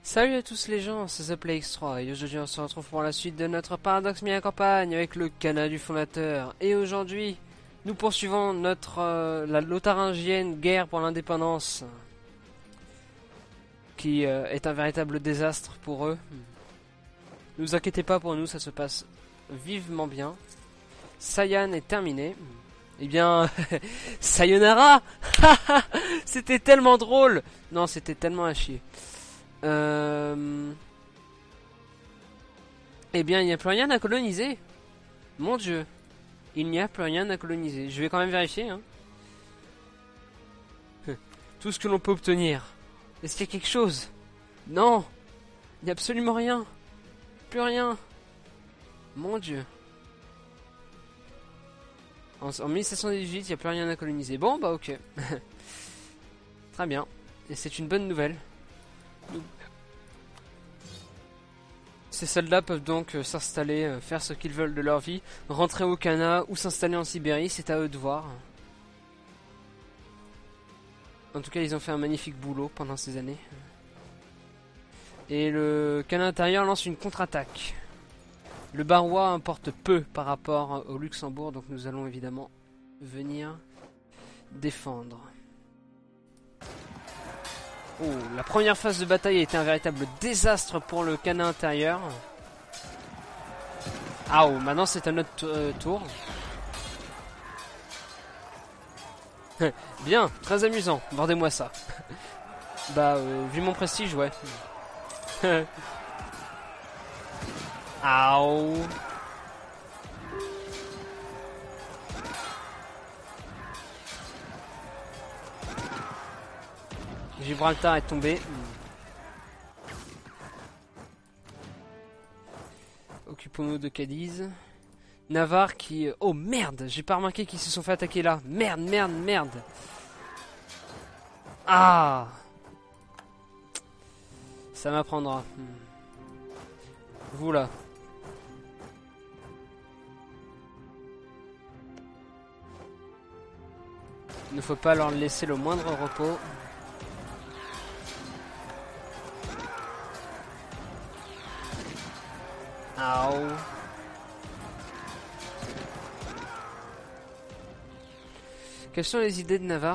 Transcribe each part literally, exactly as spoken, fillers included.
Salut à tous les gens, c'est The Play X trois et aujourd'hui on se retrouve pour la suite de notre paradoxe mis à campagne avec le Cana du fondateur. Et aujourd'hui, nous poursuivons notre euh, la lotharingienne guerre pour l'indépendance, qui euh, est un véritable désastre pour eux. Ne vous inquiétez pas, pour nous ça se passe vivement bien. Sayan est terminé. Eh bien, sayonara. C'était tellement drôle. Non, c'était tellement à chier. Euh... Eh bien, il n'y a plus rien à coloniser. Mon Dieu. Il n'y a plus rien à coloniser. Je vais quand même vérifier. Hein. Tout ce que l'on peut obtenir. Est-ce qu'il y a quelque chose? Non. Il n'y a absolument rien. Plus rien. Mon Dieu. En, en mille sept cent dix-huit, il n'y a plus rien à coloniser. Bon, bah ok. Très bien. Et c'est une bonne nouvelle. Nous... Ces soldats peuvent donc euh, s'installer, euh, faire ce qu'ils veulent de leur vie, rentrer au Cana ou s'installer en Sibérie, c'est à eux de voir. En tout cas, ils ont fait un magnifique boulot pendant ces années. Et le Cana intérieur lance une contre-attaque. Le Barrois importe peu par rapport au Luxembourg, donc nous allons évidemment venir défendre. Oh, la première phase de bataille a été un véritable désastre pour le Cana intérieur. Ah oh, maintenant c'est à notre euh, tour. Bien, très amusant, bordez-moi ça. Bah, euh, vu mon prestige, ouais. Aouh. Gibraltar est tombé. Occupons-nous de Cadiz. Navarre qui... Oh merde, j'ai pas remarqué qu'ils se sont fait attaquer là. Merde, merde, merde. Ah. Ça m'apprendra. Vous là. Il ne faut pas leur laisser le moindre repos. Aouh. Quelles sont les idées de Navarre?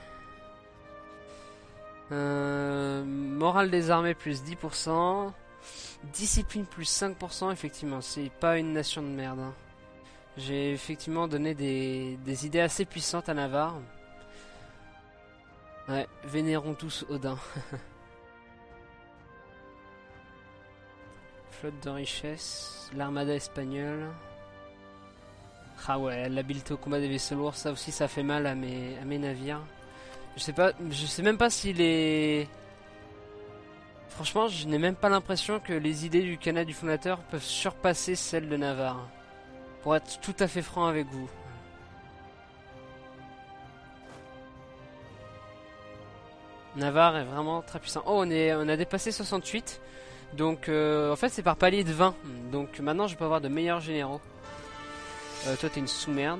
euh, Morale des armées plus dix pour cent. Discipline plus cinq pour cent. Effectivement, c'est pas une nation de merde. Hein. J'ai effectivement donné des, des idées assez puissantes à Navarre. Ouais, vénérons tous Odin. Flotte de richesse. L'armada espagnole. Ah ouais, l'habileté au combat des vaisseaux lourds, ça aussi ça fait mal à mes, à mes navires. Je sais pas, je sais même pas si les... Franchement, je n'ai même pas l'impression que les idées du Cana du fondateur peuvent surpasser celles de Navarre. Pour être tout à fait franc avec vous. Navarre est vraiment très puissant. Oh, on, est, on a dépassé soixante-huit. Donc, euh, en fait, c'est par palier de vingt. Donc, maintenant, je peux avoir de meilleurs généraux. Euh, toi, t'es une sous-merde.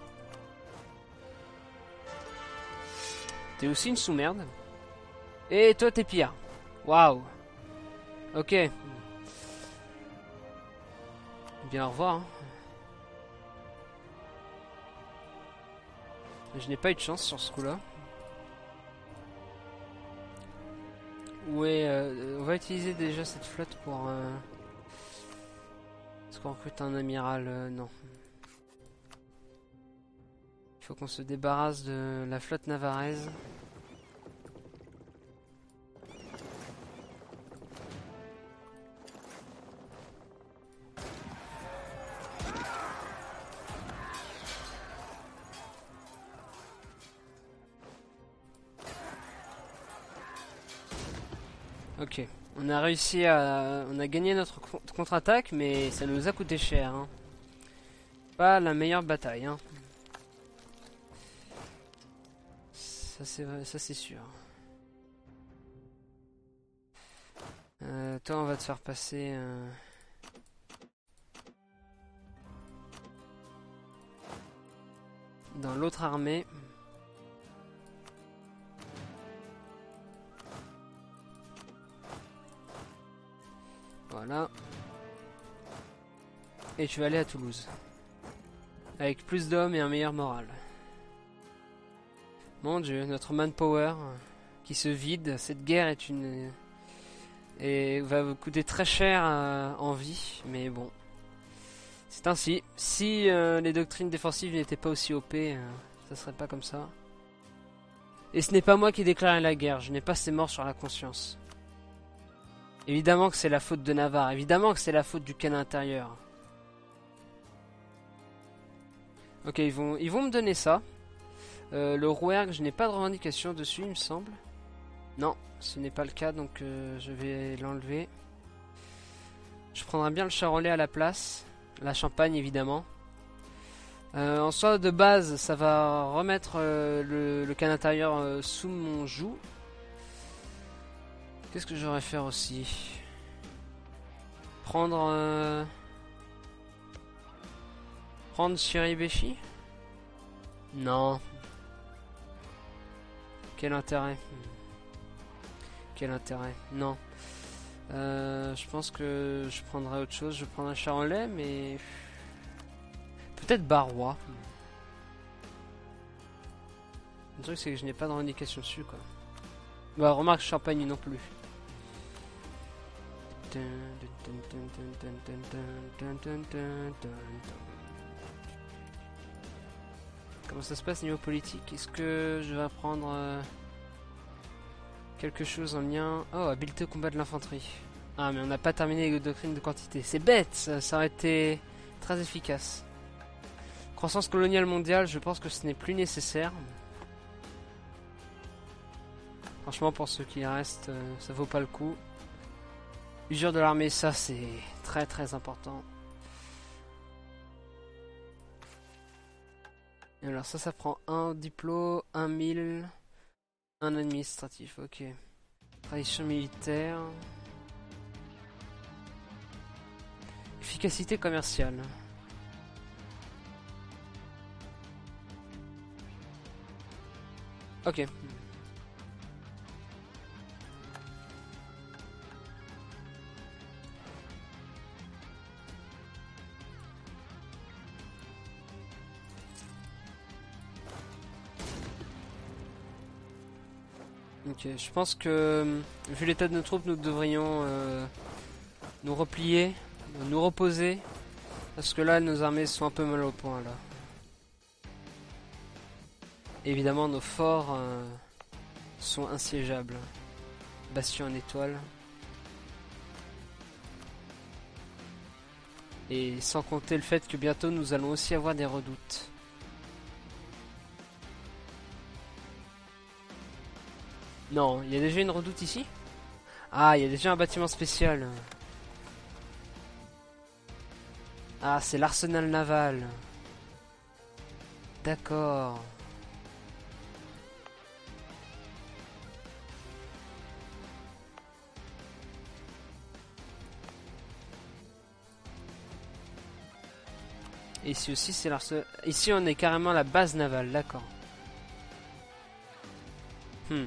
T'es aussi une sous-merde. Et toi, t'es pire. Waouh. Ok. Bien, au revoir. Hein. Je n'ai pas eu de chance sur ce coup-là. Ouais, euh, on va utiliser déjà cette flotte pour... Euh... Est-ce qu'on recrute un amiral? euh, Non. Il faut qu'on se débarrasse de la flotte navarraise. Ok, on a réussi à... On a gagné notre contre-attaque, mais ça nous a coûté cher. Hein. Pas la meilleure bataille. Hein. Ça c'est ça c'est sûr. Euh, toi on va te faire passer... Euh... dans l'autre armée. Voilà. Et tu vas aller à Toulouse. Avec plus d'hommes et un meilleur moral. Mon Dieu, notre manpower qui se vide. Cette guerre est une... et va vous coûter très cher euh, en vie. Mais bon. C'est ainsi. Si euh, les doctrines défensives n'étaient pas aussi O P, euh, ça serait pas comme ça. Et ce n'est pas moi qui ai déclaré la guerre. Je n'ai pas ces morts sur la conscience. Évidemment que c'est la faute de Navarre. Évidemment que c'est la faute du canal intérieur. Ok, ils vont, ils vont me donner ça. Euh, le Rouergue, je n'ai pas de revendication dessus, il me semble. Non, ce n'est pas le cas, donc euh, je vais l'enlever. Je prendrai bien le Charolais à la place. La Champagne, évidemment. Euh, en soi, de base, ça va remettre euh, le, le canal intérieur euh, sous mon joug. Qu'est-ce que j'aurais faire aussi? Prendre... Euh... Prendre Chiribeshi? Non. Quel intérêt? Quel intérêt? Non. Euh, je pense que je prendrais autre chose. Je prendrais Charolais, mais... Peut-être Barrois. Le truc, c'est que je n'ai pas de revendication dessus, quoi. Bah, remarque, Champagne non plus. Comment ça se passe niveau politique? Est-ce que je vais apprendre euh, quelque chose en lien... Oh, habileté au combat de l'infanterie. Ah, mais on n'a pas terminé les doctrines de quantité. C'est bête, ça, ça aurait été très efficace. Croissance coloniale mondiale, je pense que ce n'est plus nécessaire. Franchement, pour ceux qui restent, euh, ça vaut pas le coup. Usure de l'armée, ça c'est très très important. Et alors ça, ça prend un diplôme, un mille, un administratif, ok. Tradition militaire. Efficacité commerciale. Ok. Ok, je pense que, vu l'état de nos troupes, nous devrions euh, nous replier, nous reposer, parce que là, nos armées sont un peu mal au point, là. Évidemment, nos forts euh, sont insiégeables. Bastion en étoile. Et sans compter le fait que bientôt, nous allons aussi avoir des redoutes. Non, il y a déjà une redoute ici? Ah, il y a déjà un bâtiment spécial. Ah, c'est l'arsenal naval. D'accord. Et ici aussi, c'est l'arsenal... Ici, on est carrément à la base navale, d'accord. Hmm.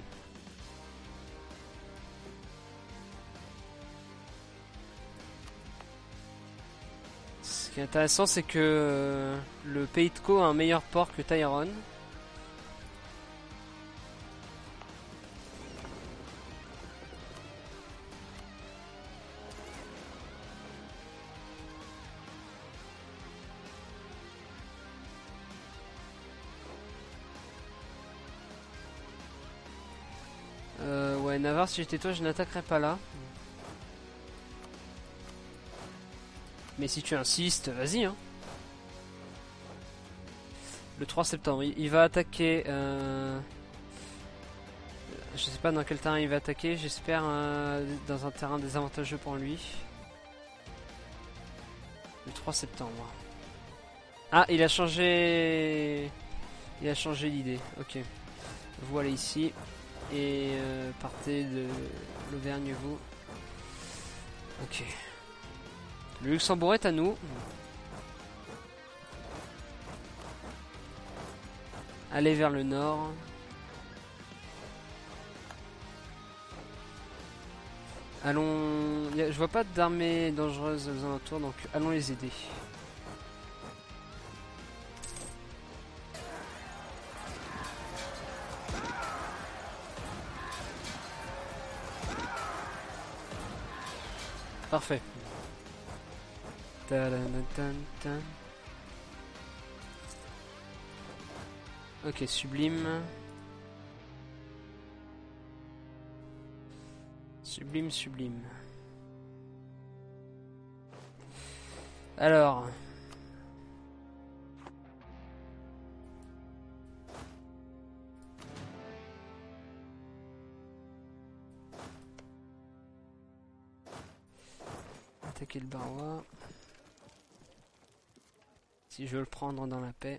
Ce qui est intéressant, c'est que euh, le Pays de Caux a un meilleur port que Tyrone. Euh, ouais, Navarre, si j'étais toi, je n'attaquerais pas là. Mais si tu insistes, vas-y, hein. Le trois septembre, il, il va attaquer... Euh... Je sais pas dans quel terrain il va attaquer, j'espère euh, dans un terrain désavantageux pour lui. Le trois septembre. Ah, il a changé... Il a changé d'idée, ok. Vous allez ici. Et euh, partez de l'Auvergne, vous. Ok. Le Luxembourg est à nous. Allez vers le nord. Allons... y a... Je vois pas d'armées dangereuses aux alentours, donc allons les aider. Parfait. Ok, sublime. Sublime, sublime. Alors... attaquer le Barrois. Si je veux le prendre dans la paix.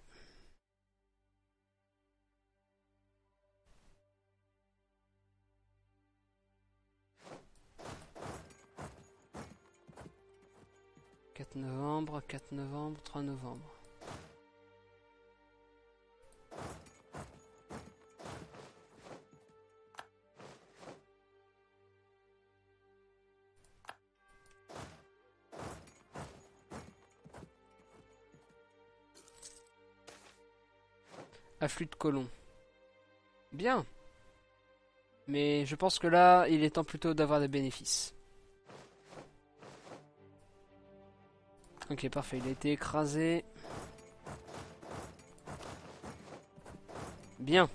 quatre novembre, quatre novembre, trois novembre. Afflux de colons. Bien. Mais je pense que là, il est temps plutôt d'avoir des bénéfices. Ok, parfait. Il a été écrasé. Bien.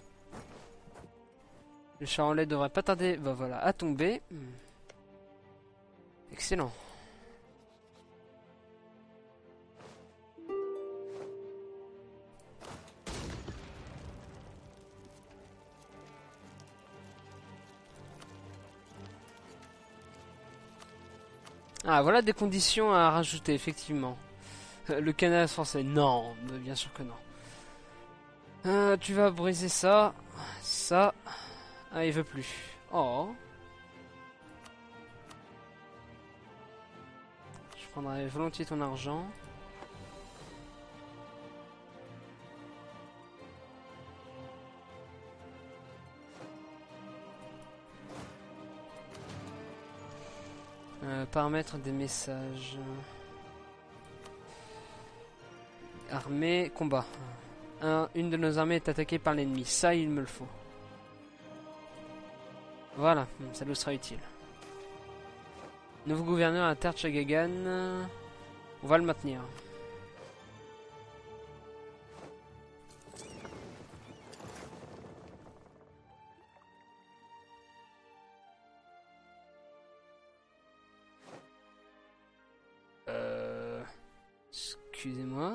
Le charolais devrait pas tarder, bah voilà, à tomber. Excellent. Ah, voilà des conditions à rajouter, effectivement. Le Canada français, non, bien sûr que non. Euh, tu vas briser ça, ça. Ah, il veut plus. Oh. Je prendrai volontiers ton argent. Euh, paramètres des messages. Armée, combat. Un, une de nos armées est attaquée par l'ennemi. Ça, il me le faut. Voilà, ça nous sera utile. Nouveau gouverneur à Terre Chagagan. On va le maintenir. Euh... Excusez-moi.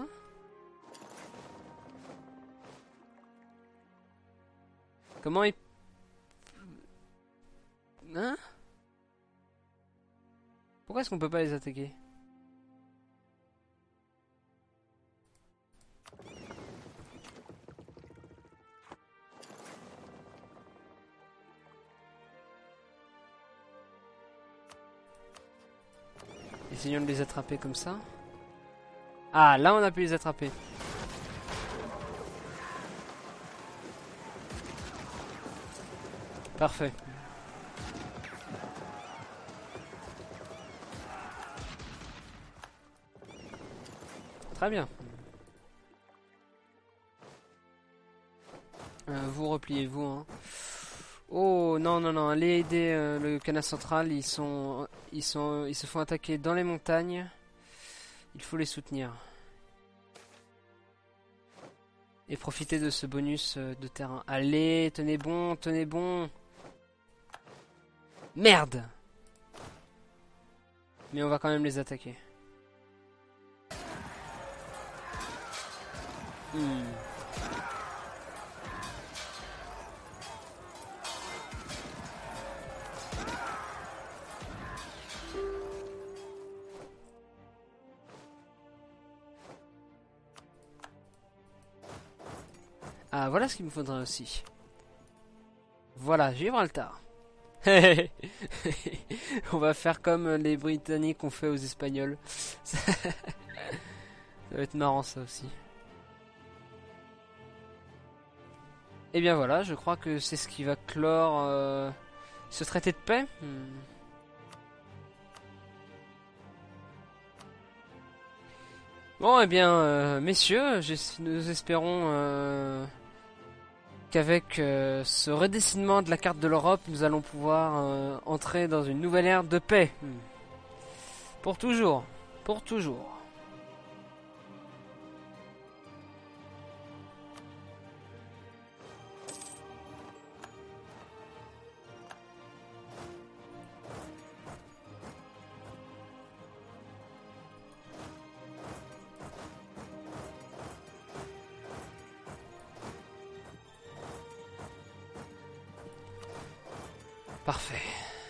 Comment il... Hein? Pourquoi est-ce qu'on peut pas les attaquer? Essayons de les attraper comme ça. Ah, là on a pu les attraper. Parfait. Très bien. Euh, vous repliez-vous. Hein. Oh non non non, allez aider euh, le Canada central. Ils sont, ils sont, ils se font attaquer dans les montagnes. Il faut les soutenir. Et profiter de ce bonus euh, de terrain. Allez, tenez bon, tenez bon. Merde. Mais on va quand même les attaquer. Hmm. Ah, voilà ce qu'il me faudrait aussi. Voilà, Gibraltar. On va faire comme les Britanniques ont fait aux Espagnols. Ça va être marrant ça aussi. Et bien voilà, je crois que c'est ce qui va clore euh, ce traité de paix. Hmm. Bon, eh bien, euh, messieurs, j'es- nous espérons euh, qu'avec euh, ce redessinement de la carte de l'Europe, nous allons pouvoir euh, entrer dans une nouvelle ère de paix. Hmm. Pour toujours. Pour toujours. Parfait.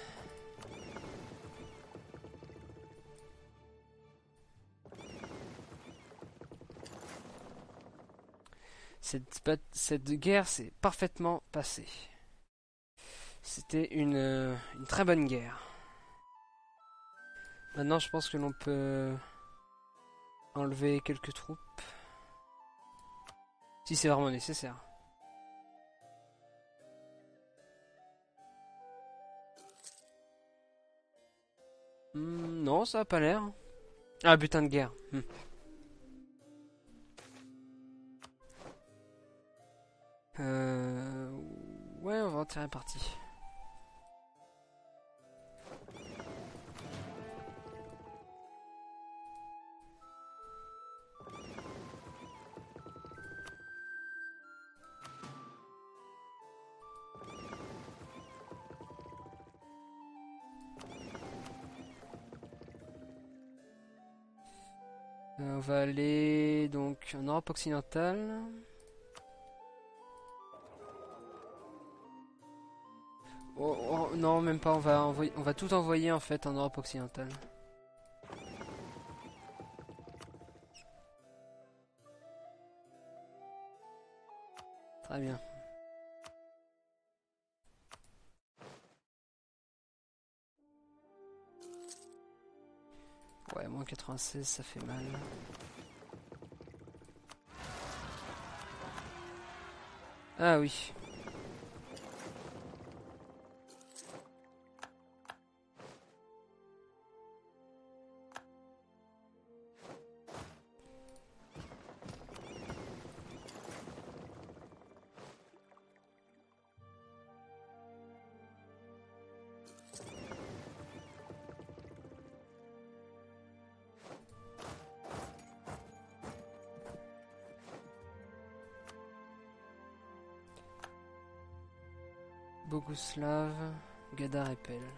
Cette, bat- cette guerre s'est parfaitement passée. C'était une, euh, une très bonne guerre. Maintenant, je pense que l'on peut enlever quelques troupes. Si c'est vraiment nécessaire. Hmm, non, ça a pas l'air. Ah, butin de guerre. Hmm. Euh... Ouais, on va en tirer parti. Euh, on va aller donc en Europe occidentale. Oh, oh, non, même pas. On va envoyer, on va tout envoyer en fait en Europe occidentale. Très bien. Ouais, moins quatre-vingt-seize, ça fait mal. Ah oui. Boguslav, Gadar et Pell.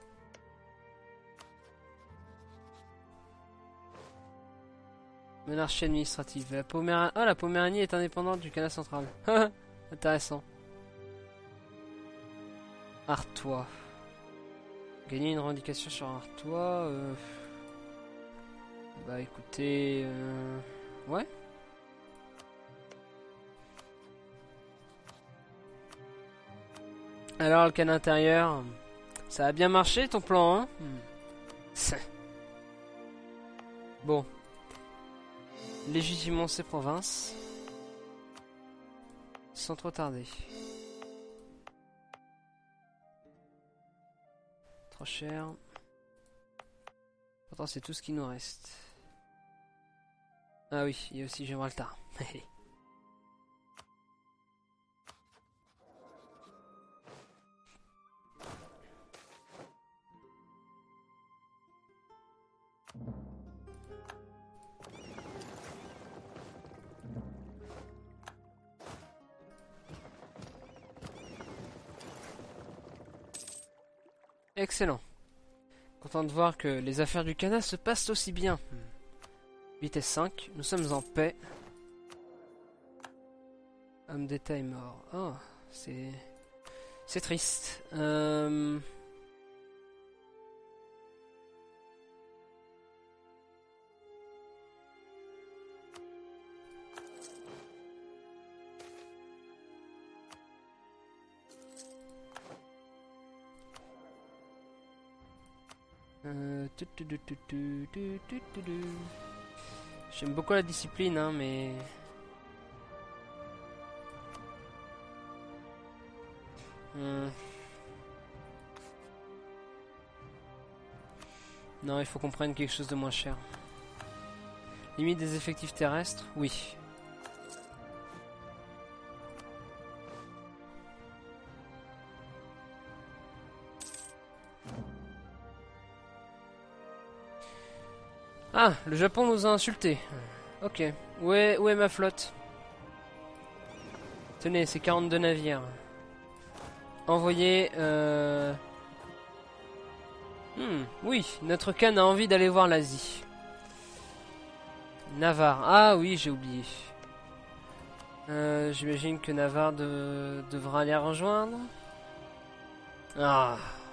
Monarchie administrative. La Poméranie... Ah, la Poméranie est indépendante du Canada central. Intéressant. Artois. Gagner une revendication sur Artois. Euh... Bah écoutez... Euh... Ouais. Alors le Canada intérieur... Ça a bien marché ton plan, hein? hmm. Bon. Légitimons ces provinces. Sans trop tarder. Trop cher. Pourtant c'est tout ce qui nous reste. Ah oui, il y a aussi Gibraltar. Excellent. Content de voir que les affaires du Canada se passent aussi bien. Vitesse cinq, nous sommes en paix. Homme d'État est mort. Oh, c'est... C'est triste. Euh... Euh... tu, tu, tu, tu, tu, tu, tu, tu, tu. J'aime beaucoup la discipline, hein, mais... Hmm. Non, il faut qu'on prenne quelque chose de moins cher. Limite des effectifs terrestres, oui. Ah, le Japon nous a insultés. Ok. Où est, où est ma flotte? Tenez, c'est quarante-deux navires. Envoyez... Euh... Hmm, oui, notre Khan a envie d'aller voir l'Asie. Navarre. Ah oui, j'ai oublié. Euh, J'imagine que Navarre de... devra aller rejoindre. Ah.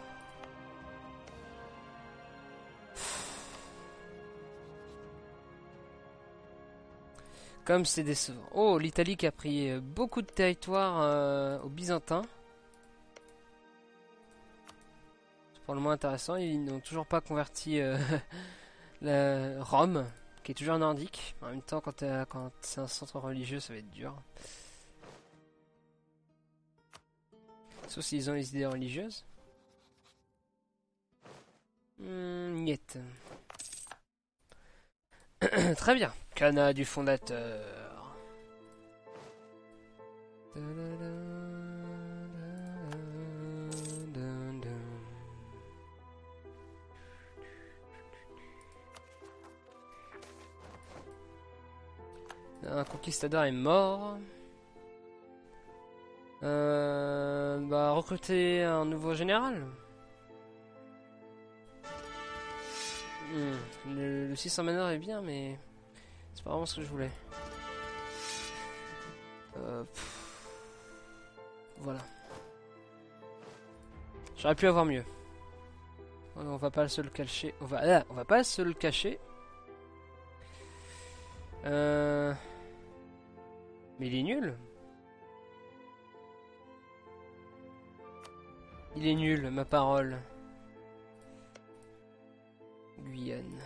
Comme c'est décevant. Oh, l'Italie qui a pris beaucoup de territoire euh, aux Byzantins. C'est pour le moins intéressant. Ils n'ont toujours pas converti euh, la Rome, qui est toujours nordique. En même temps, quand, quand c'est un centre religieux, ça va être dur. Sauf s'ils ont les idées religieuses. Hmm, niet. Très bien. Cana du fondateur. Un conquistador est mort. Euh, bah, recruter un nouveau général. Hmm, le, le six cents manœuvres est bien, mais c'est pas vraiment ce que je voulais. Euh, voilà. J'aurais pu avoir mieux. On va pas se le cacher. On va, ah, on va pas se le cacher. Euh... Mais il est nul. Il est nul, ma parole. Guyane.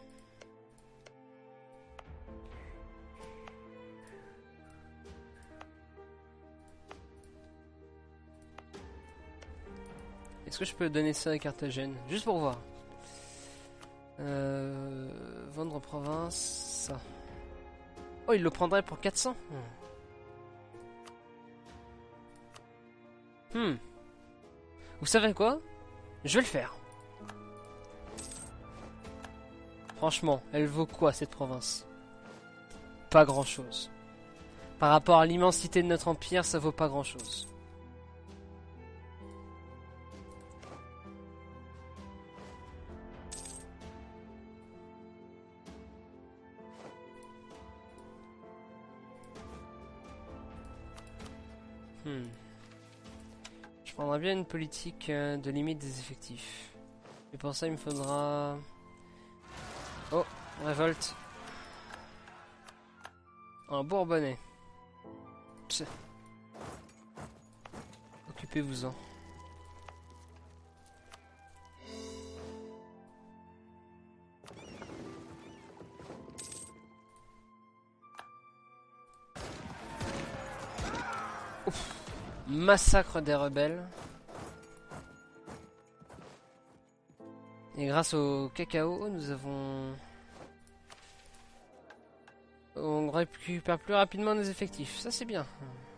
Est-ce que je peux donner ça à Carthagène? Juste pour voir. Euh, vendre en province, ça. Oh, il le prendrait pour quatre cents. Hmm. hmm. Vous savez quoi? Je vais le faire. Franchement, elle vaut quoi cette province? Pas grand chose. Par rapport à l'immensité de notre empire, ça vaut pas grand chose. Hmm. Je prendrais bien une politique de limite des effectifs. Et pour ça, il me faudra... Oh, révolte. Un Bourbonnais. Psst. Occupez-vous-en. Ouf. Massacre des rebelles. Et grâce au cacao, nous avons... On récupère plus rapidement nos effectifs. Ça, c'est bien.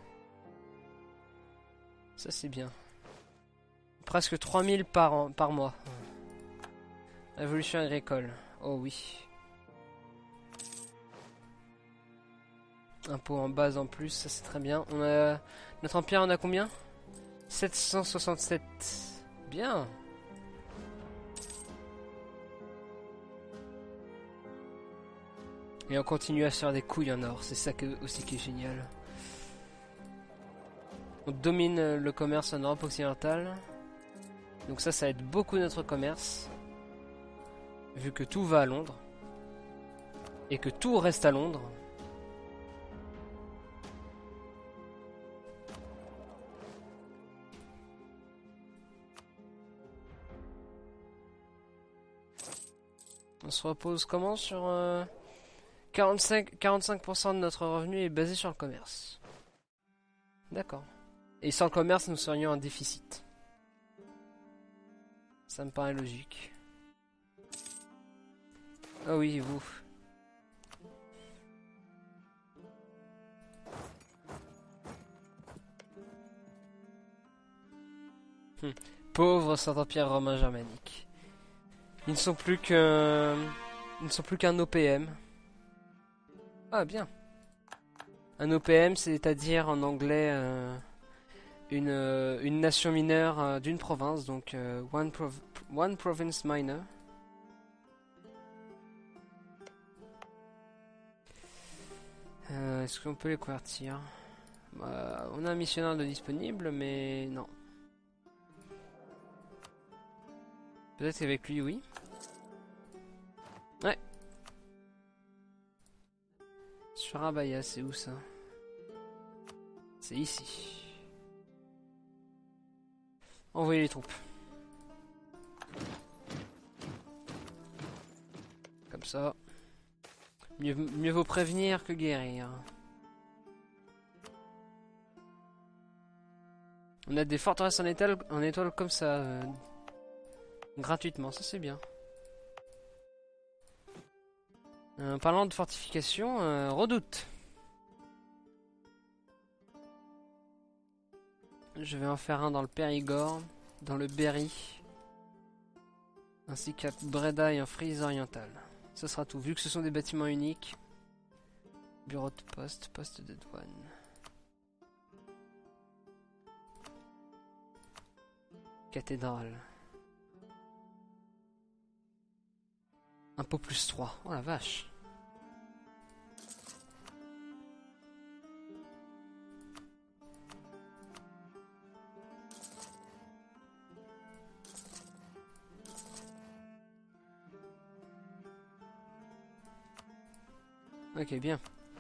Ça, c'est bien. Presque trois mille par, an, par mois. Révolution agricole. Oh oui. Impôt en base en plus, ça c'est très bien. On a... Notre empire en a combien? sept cent soixante-sept. Bien. Et on continue à se faire des couilles en or, c'est ça que, aussi qui est génial. On domine le commerce en Europe occidentale. Donc ça, ça aide beaucoup notre commerce. Vu que tout va à Londres. Et que tout reste à Londres. On se repose comment sur... Euh... quarante-cinq, quarante-cinq pour cent de notre revenu est basé sur le commerce. D'accord. Et sans le commerce, nous serions en déficit. Ça me paraît logique. Ah oui, vous. Pauvre Saint-Empire romain germanique. Ils ne sont plus qu'un... Ils ne sont plus qu'un O P M. Ah, bien. Un O P M, c'est-à-dire en anglais euh, une, euh, une nation mineure euh, d'une province, donc euh, one, prov one province minor. Euh, Est-ce qu'on peut les convertir? Bah, on a un missionnaire de disponible, mais non. Peut-être qu'avec lui, oui. Ouais. Surabaya, c'est où ça? C'est ici. Envoyez les troupes. Comme ça. Mieux, mieux vaut prévenir que guérir. On a des forteresses en étoile, en étoile comme ça. Euh, gratuitement, ça c'est bien. Euh, parlant de fortification, euh, Redoute. Je vais en faire un dans le Périgord, dans le Berry, ainsi qu'à Breda et en Frise orientale. Ce sera tout, vu que ce sont des bâtiments uniques. Bureau de poste, poste de douane. Cathédrale. Impôt plus trois. Oh la vache. Ok, bien.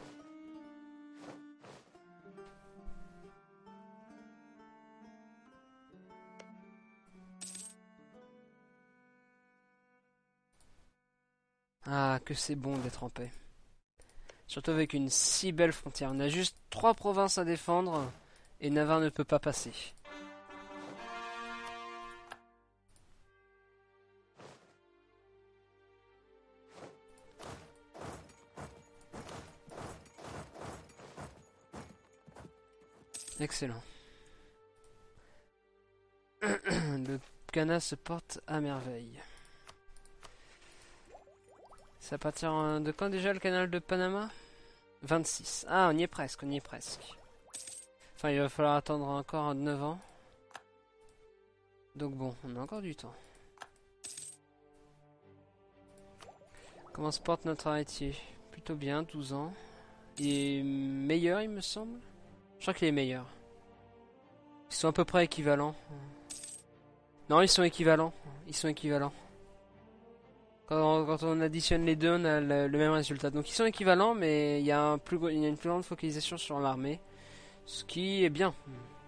Ah, que c'est bon d'être en paix. Surtout avec une si belle frontière. On a juste trois provinces à défendre et Navarre ne peut pas passer. Excellent. Le canal se porte à merveille. Ça partir de quand déjà le canal de Panama? vingt-six. Ah, on y est presque, on y est presque. Enfin, il va falloir attendre encore neuf ans. Donc bon, on a encore du temps. Comment se porte notre héritier? Plutôt bien, douze ans. Il est meilleur, il me semble. Je crois qu'il est meilleur. Ils sont à peu près équivalents. Non, ils sont équivalents. Ils sont équivalents. Quand, quand on additionne les deux, on a le, le même résultat. Donc ils sont équivalents, mais il y a, un plus, il y a une plus grande focalisation sur l'armée. Ce qui est bien.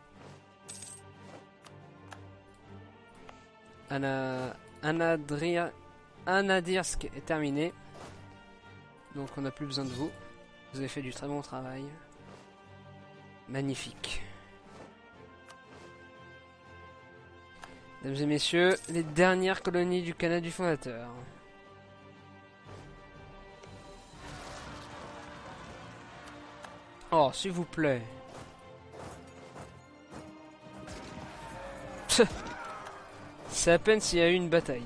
Ana, Anadria, Anadirsk est terminé. Donc on n'a plus besoin de vous. Vous avez fait du très bon travail. Magnifique. Mesdames et messieurs, les dernières colonies du Canada du fondateur. Oh, s'il vous plaît. C'est à peine s'il y a eu une bataille.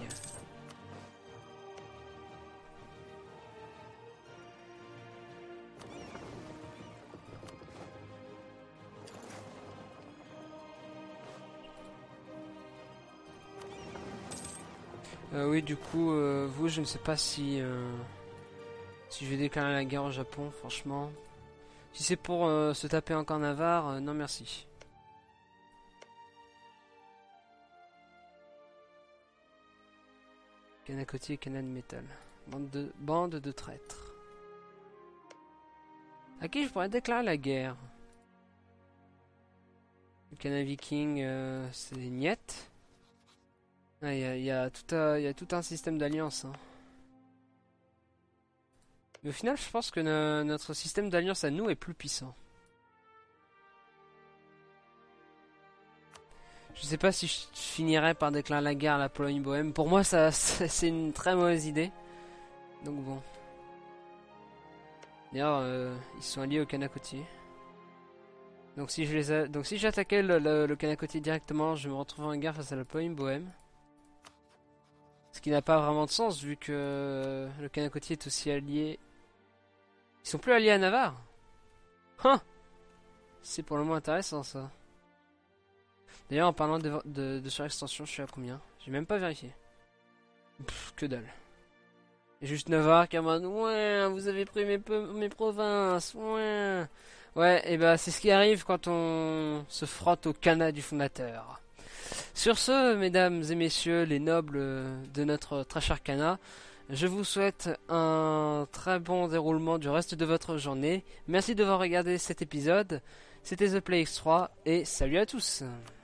Euh, oui, du coup, euh, vous, je ne sais pas si euh, si je vais déclarer la guerre au Japon, franchement. Si c'est pour euh, se taper encore Navarre, euh, non merci. Kanakoti et Canal Metal. Bande de, bande de traîtres. À qui je pourrais déclarer la guerre? Le Canal Viking, euh, c'est Niet. Il ah, y, y, a tout un, y a tout un système d'alliance. Hein. Mais au final, je pense que no, notre système d'alliance à nous est plus puissant. Je sais pas si je finirais par déclarer la guerre à la Pologne-Bohème. Pour moi, ça, c'est une très mauvaise idée. Donc bon. D'ailleurs, euh, ils sont alliés au Kanakoti. Donc si je les a... donc si j'attaquais le, le, le Kanakoti directement, je me retrouve en guerre face à la Poème Bohème. Ce qui n'a pas vraiment de sens vu que le Kanakoti est aussi allié. Ils sont plus alliés à Navarre. Hein. C'est pour le moins intéressant ça. D'ailleurs en parlant de, de, de surextension, je suis à combien? J'ai même pas vérifié. Pff, que dalle. Et juste Navarre qui est en mode ouais, vous avez pris mes, mes provinces. Ouais. Ouais, et bah c'est ce qui arrive quand on se frotte au Kana du fondateur. Sur ce, mesdames et messieurs, les nobles de notre très cher Kana, je vous souhaite un très bon déroulement du reste de votre journée. Merci d'avoir regardé cet épisode. C'était The Play X trois et salut à tous.